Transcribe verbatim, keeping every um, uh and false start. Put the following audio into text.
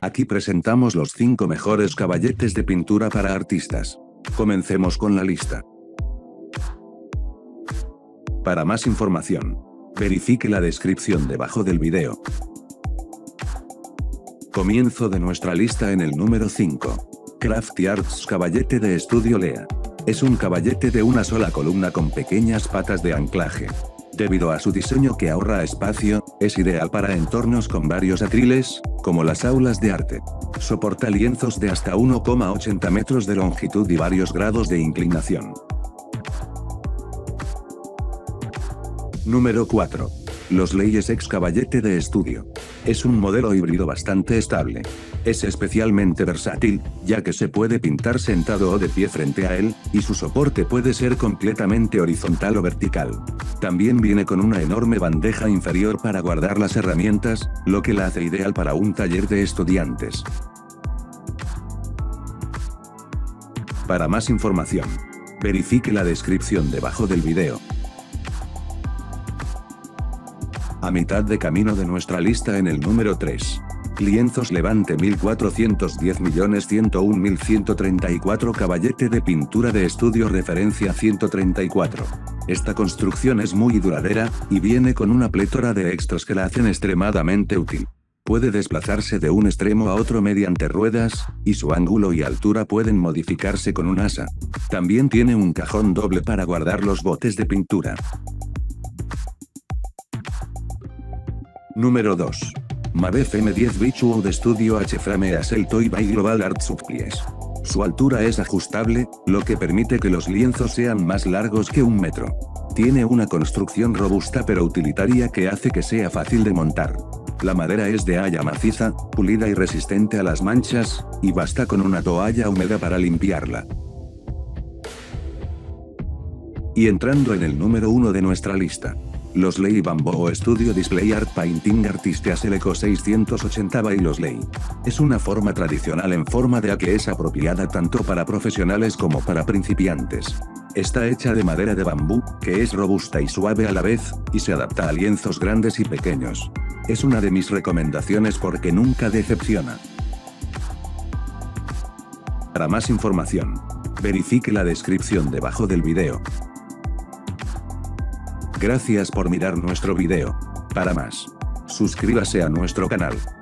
Aquí presentamos los cinco mejores caballetes de pintura para artistas. Comencemos con la lista. Para más información, verifique la descripción debajo del video. Comienzo de nuestra lista en el número cinco. Crafty Arts Caballete de Estudio Lea. Es un caballete de una sola columna con pequeñas patas de anclaje. Debido a su diseño que ahorra espacio, es ideal para entornos con varios atriles, como las aulas de arte. Soporta lienzos de hasta uno coma ochenta metros de longitud y varios grados de inclinación. Número cuatro. Los Leyes X Caballete de Estudio. Es un modelo híbrido bastante estable. Es especialmente versátil, ya que se puede pintar sentado o de pie frente a él, y su soporte puede ser completamente horizontal o vertical. También viene con una enorme bandeja inferior para guardar las herramientas, lo que la hace ideal para un taller de estudiantes. Para más información, verifique la descripción debajo del video. A mitad de camino de nuestra lista en el número tres. Lienzos Levante mil cuatrocientos diez millones ciento uno mil ciento treinta y cuatro Caballete de pintura de estudio referencia ciento treinta y cuatro. Esta construcción es muy duradera, y viene con una plétora de extras que la hacen extremadamente útil. Puede desplazarse de un extremo a otro mediante ruedas, y su ángulo y altura pueden modificarse con un asa. También tiene un cajón doble para guardar los botes de pintura. Número dos. Mabef M diez Beechwood Studio H-Frame Assault Toy by Global Art Supplies. Su altura es ajustable, lo que permite que los lienzos sean más largos que un metro. Tiene una construcción robusta pero utilitaria que hace que sea fácil de montar. La madera es de haya maciza, pulida y resistente a las manchas, y basta con una toalla húmeda para limpiarla. Y entrando en el número uno de nuestra lista. Los Ley Bamboo Studio Display Art Painting Artistes Eleco seiscientos ochenta by Los Ley. Es una forma tradicional en forma de A que es apropiada tanto para profesionales como para principiantes. Está hecha de madera de bambú, que es robusta y suave a la vez, y se adapta a lienzos grandes y pequeños. Es una de mis recomendaciones porque nunca decepciona. Para más información, verifique la descripción debajo del video. Gracias por mirar nuestro video. Para más, suscríbase a nuestro canal.